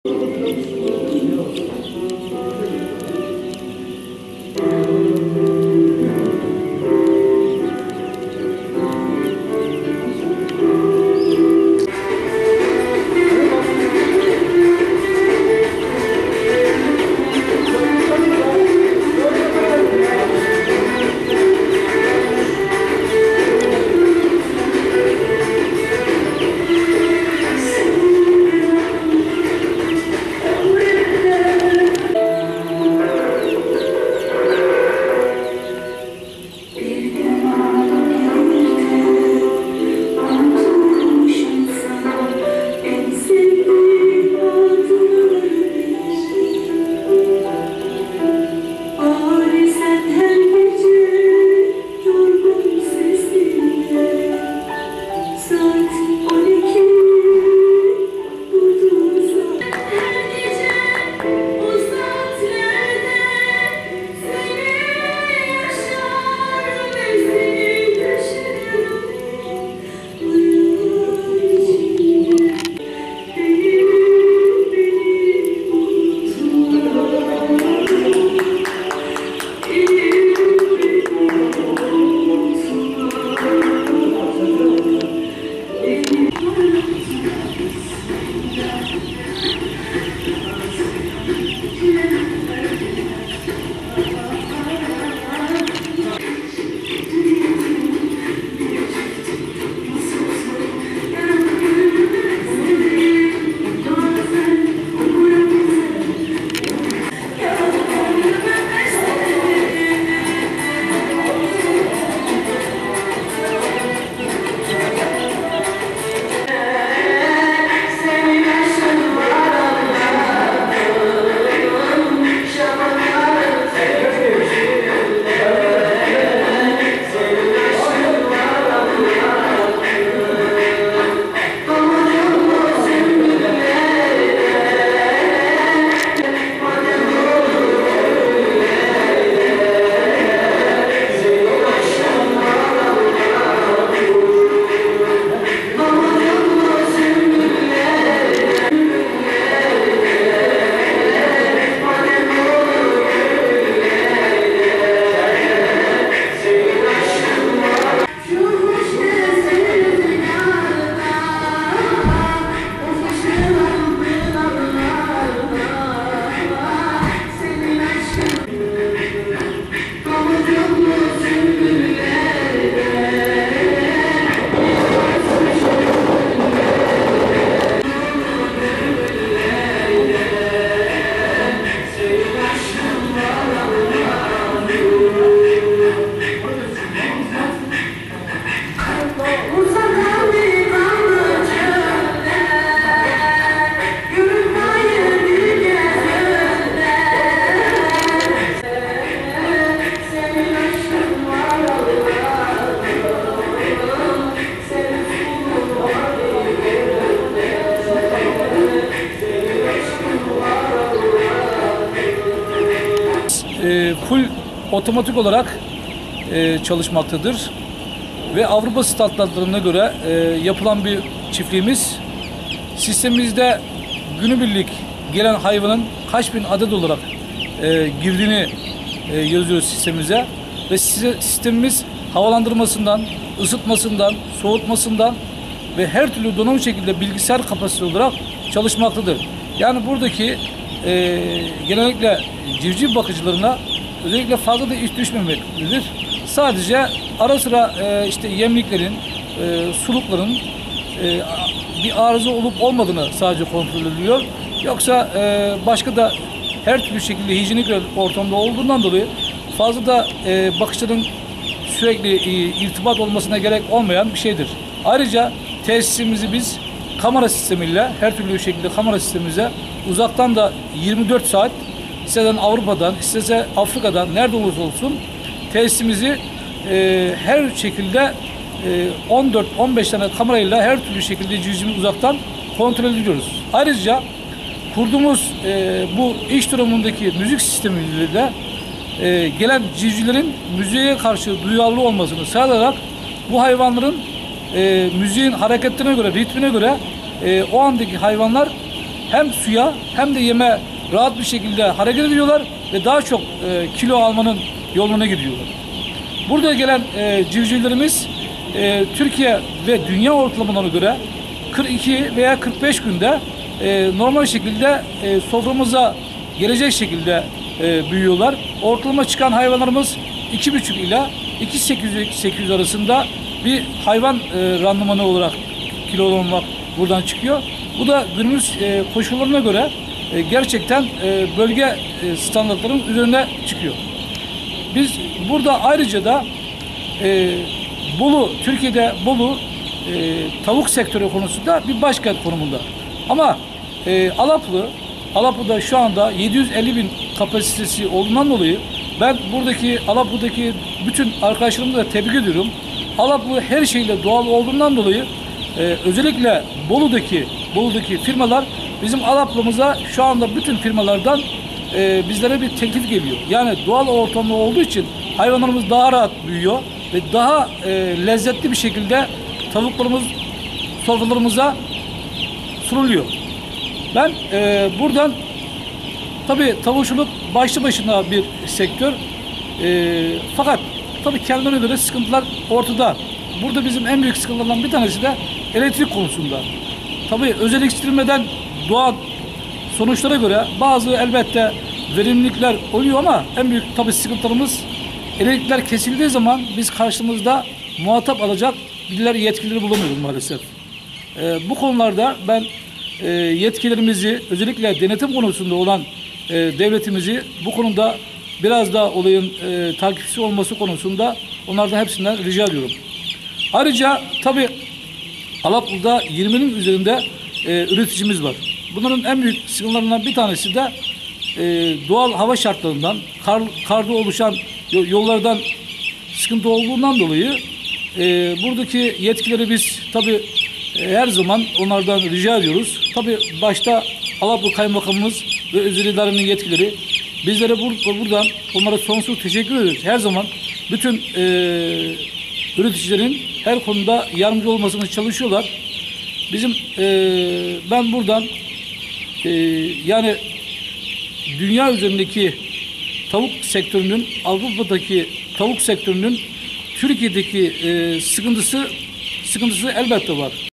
Full otomatik olarak çalışmaktadır ve Avrupa standartlarına göre yapılan bir çiftliğimiz. Sistemimizde günübirlik gelen hayvanın kaç bin adet olarak girdiğini yazıyoruz sistemimize ve sistemimiz havalandırmasından, ısıtmasından, soğutmasından ve her türlü donanım şekilde bilgisayar kapasitesi olarak çalışmaktadır. Yani buradaki genellikle civciv bakıcılarına özellikle fazla da iş düşmemektedir. Sadece ara sıra işte yemliklerin, sulukların bir arıza olup olmadığını sadece kontrol ediliyor. Yoksa başka da her türlü şekilde hijyenik ortamda olduğundan dolayı fazla da bakışların sürekli irtibat olmasına gerek olmayan bir şeydir. Ayrıca tesisimizi biz kamera sistemiyle, her türlü şekilde kamera sistemimize uzaktan da 24 saat istesen Avrupa'dan, istese Afrika'dan nerede olursa olsun tesisimizi her şekilde 14-15 tane kamerayla her türlü şekilde cihazımızı uzaktan kontrol ediyoruz. Ayrıca kurduğumuz bu iş durumundaki müzik sistemiyle de gelen civcivlerin müziğe karşı duyarlı olmasını sağlayarak bu hayvanların müziğin hareketlerine göre, ritmine göre o andaki hayvanlar hem suya hem de yeme rahat bir şekilde hareket ediyorlar ve daha çok kilo almanın yoluna gidiyorlar. Burada gelen civcivlerimiz Türkiye ve dünya ortalamalarına göre 42 veya 45 günde normal şekilde soframıza gelecek şekilde büyüyorlar. Ortalama çıkan hayvanlarımız 2,5 ila 2,800 arasında bir hayvan randımanı olarak kilolamak buradan çıkıyor. Bu da günümüz koşullarına göre gerçekten bölge standartlarının üzerine çıkıyor. Biz burada ayrıca da Bolu, Türkiye'de Bolu tavuk sektörü konusunda bir başkent konumunda. Ama Alaplı'da şu anda 750 bin kapasitesi olduğundan dolayı ben buradaki Alaplı'daki bütün arkadaşlarımı da tebrik ediyorum. Alaplı her şeyle doğal olduğundan dolayı özellikle Bolu'daki firmalar bizim Alaplı'mıza şu anda bütün firmalardan bizlere bir teklif geliyor. Yani doğal ortamda olduğu için hayvanlarımız daha rahat büyüyor ve daha lezzetli bir şekilde tavuklarımız sofralarımıza sunuluyor. Ben buradan tabii tavukçuluk başlı başına bir sektör. Fakat tabii kendine göre sıkıntılar ortada. Burada bizim en büyük sıkıntılardan bir tanesi de elektrik konusunda. Tabii özelleştirmeden doğal sonuçlara göre bazı elbette verimlilikler oluyor ama en büyük tabii sıkıntılarımız elektrikler kesildiği zaman biz karşımızda muhatap alacak birileri yetkilileri bulamıyoruz maalesef. Bu konularda ben yetkilerimizi özellikle denetim konusunda olan devletimizi bu konuda biraz daha olayın takipçisi olması konusunda onlardan hepsinden rica ediyorum. Ayrıca tabii Alaplı'da 20'nin üzerinde üreticimiz var. Bunların en büyük sıkıntılarından bir tanesi de doğal hava şartlarından, karda oluşan yollardan sıkıntı olduğundan dolayı buradaki yetkileri biz tabii her zaman onlardan rica ediyoruz. Tabii başta Alaplı Kaymakamımız ve özel idarenin yetkileri bizlere buradan onlara sonsuz teşekkür ederiz. Her zaman bütün üreticilerin her konuda yardımcı olmasını çalışıyorlar. Ben buradan yani dünya üzerindeki tavuk sektörünün, Avrupa'daki tavuk sektörünün Türkiye'deki sıkıntısı elbette var.